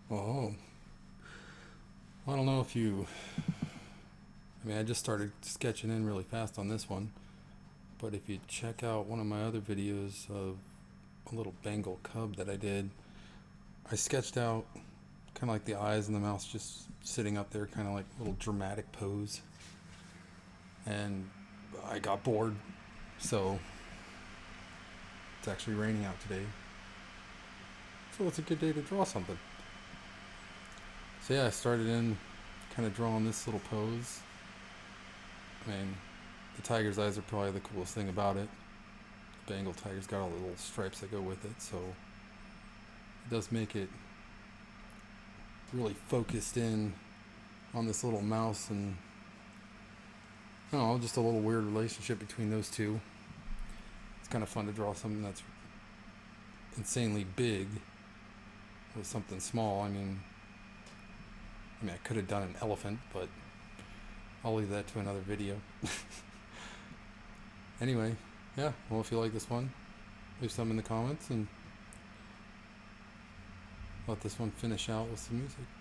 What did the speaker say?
Oh, well, I don't know if you. I mean, I just started sketching in really fast on this one, but if you check out one of my other videos of a little Bengal cub that I did, I sketched out kind of like the eyes and the mouth just sitting up there, kind of like a little dramatic pose. And I got bored, so it's actually raining out today. So it's a good day to draw something. So yeah, I started in kind of drawing this little pose. I mean, the tiger's eyes are probably the coolest thing about it. The Bengal tiger's got all the little stripes that go with it, so it does make it really focused in on this little mouse, and I don't know, just a little weird relationship between those two. It's kind of fun to draw something that's insanely big with something small. I mean, I could have done an elephant, but I'll leave that to another video. Anyway, yeah, well, if you like this one, leave some in the comments and let this one finish out with some music.